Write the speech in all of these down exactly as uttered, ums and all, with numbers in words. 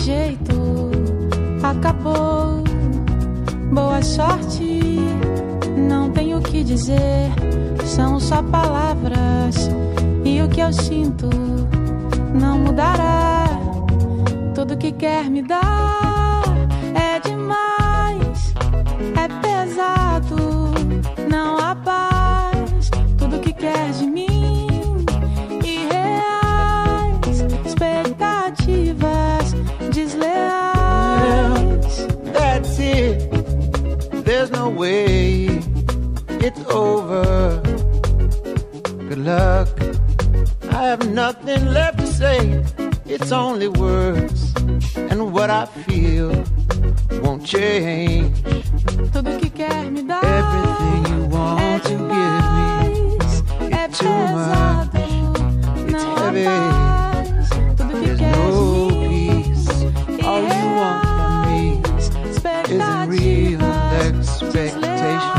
jeito acabou. Boa sorte, não tenho o que dizer, são só palavras e o que eu sinto não mudará. Tudo que quer me dar é demais, é pesado, não há paz. Tudo que quer de mim, irreais, expectativas desleais. That's it, there's no way, it's over. Good luck, I have nothing left to say. It's only words, and what I feel won't change. Tudo que quer me dar, everything you want é to demais, give me, é it's too pesado, much, it's não há heavy. paz. Tudo que There's quer no de mim, peace, all you want from me isn't real expectation.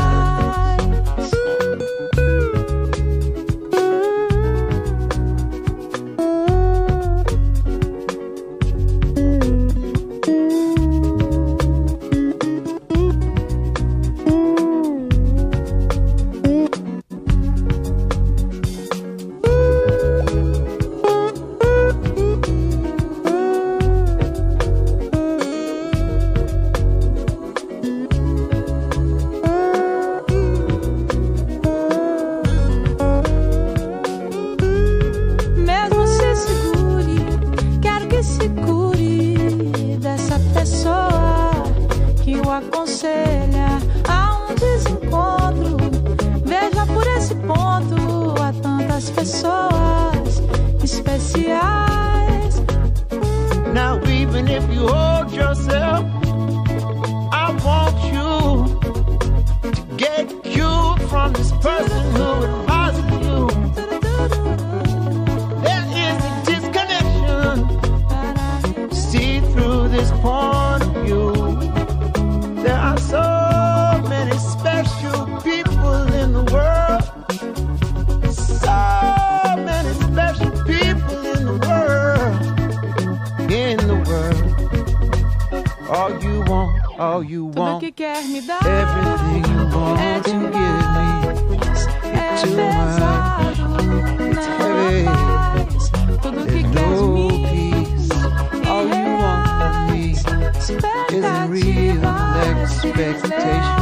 All you want, que quer me dar, everything you want é to demais, give me, é too pesado, much, it's não heavy. há paz. Tudo que There's quer de no mim, peace, all you want from me isn't real expectation.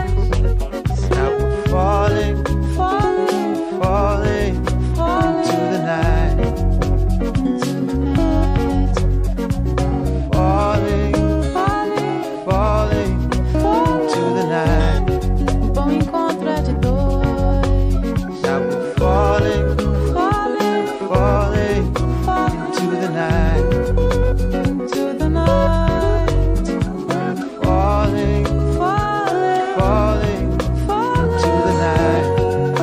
Now we're falling, falling, falling, falling into the night, into the night. falling, falling into the night. Bom encontro é de dois. Now we're falling, Falling, falling falling into the night, into the night. falling, Falling, falling falling into the night.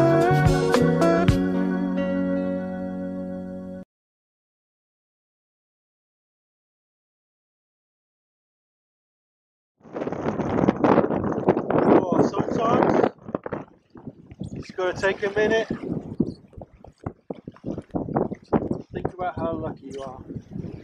Oh, sometimes it's got to take a minute. Think about how lucky you are.